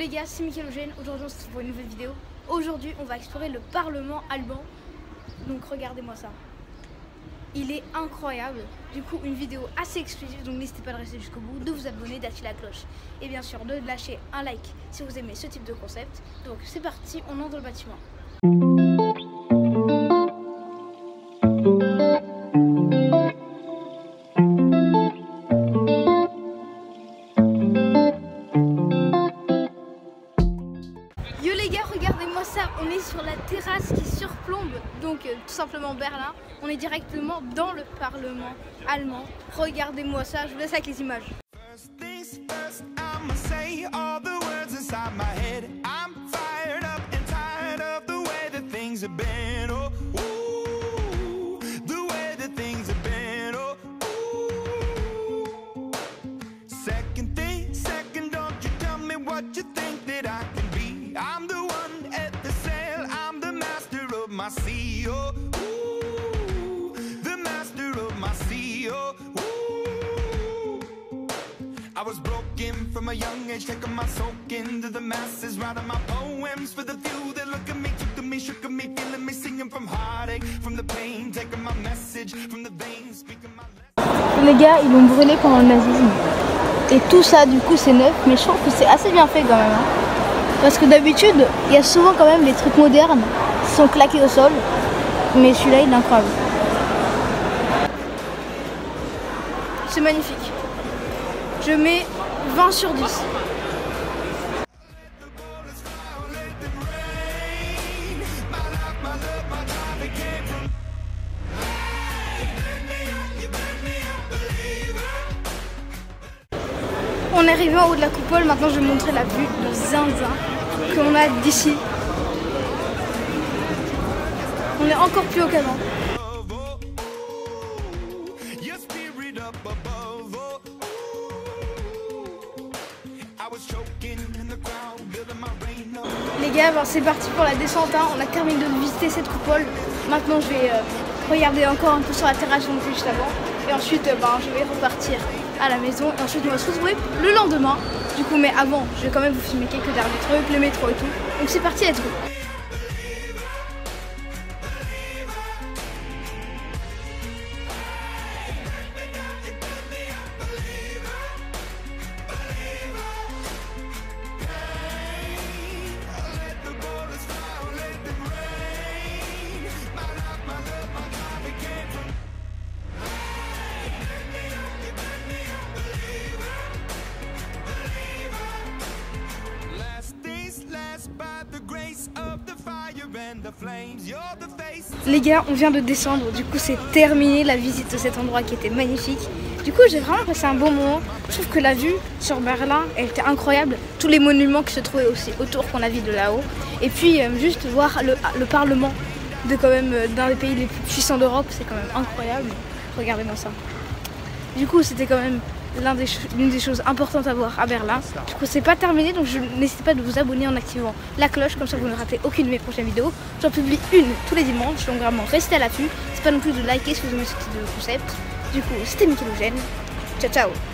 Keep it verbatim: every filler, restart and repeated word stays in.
les gars, c'est Michelogène. Aujourd'hui on se retrouve pour une nouvelle vidéo. Aujourd'hui on va explorer le Parlement allemand. Donc regardez-moi ça. Il est incroyable. Du coup une vidéo assez exclusive. Donc n'hésitez pas à rester jusqu'au bout, de vous abonner, d'activer la cloche. Et bien sûr de lâcher un like si vous aimez ce type de concept. Donc c'est parti, on entre dans le bâtiment. Yo les gars, regardez-moi ça, on est sur la terrasse qui surplombe donc euh, tout simplement Berlin. On est directement dans le Parlement allemand. Regardez-moi ça, je vous laisse avec les images. My C E O, ooh, the master of my C E O. Ooh. I was broken from a young age, taking my soak into the masses, writing my poems for the few that look at me, took to me, shook at me, feeling me, singing from heartache, from the pain, taking my message from the veins, speaking my lesson. Les gars, ils l'ont brûlé pendant le nazisme. Et tout ça, du coup, c'est neuf, mais je trouve que c'est assez bien fait quand même. Hein. Parce que d'habitude, il y a souvent quand même des trucs modernes qui sont claqués au sol. Mais celui-là, il est incroyable. C'est magnifique. Je mets vingt sur dix. On est arrivé en haut de la coupole, maintenant je vais vous montrer la vue de zinzin qu'on a d'ici. On est encore plus haut qu'avant. Les gars, ben c'est parti pour la descente, hein. On a terminé de visiter cette coupole. Maintenant je vais euh, regarder encore un peu sur la terrasse qu'on était juste avant. Et ensuite euh, ben, je vais repartir à la maison. Et ensuite on va se retrouver le lendemain. Du coup, mais avant, je vais quand même vous filmer quelques derniers trucs, le métro et tout. Donc c'est parti, let's go. Les gars, on vient de descendre, du coup c'est terminé la visite de cet endroit qui était magnifique. Du coup j'ai vraiment passé un bon moment. Je trouve que la vue sur Berlin, elle était incroyable. Tous les monuments qui se trouvaient aussi autour qu'on a vu de là-haut. Et puis euh, juste voir le, le Parlement de quand même euh, d'un des pays les plus puissants d'Europe, c'est quand même incroyable. Regardez-moi ça. Du coup c'était quand même l'une des, l'une des choses importantes à voir à Berlin. Du coup c'est pas terminé, donc n'hésitez pas de vous abonner en activant la cloche, comme ça vous ne ratez aucune de mes prochaines vidéos. J'en publie une tous les dimanches, donc vraiment restez à l'affût. C'est pas non plus de liker si vous aimez ce type de concept. Du coup c'était Michelogène. Ciao ciao.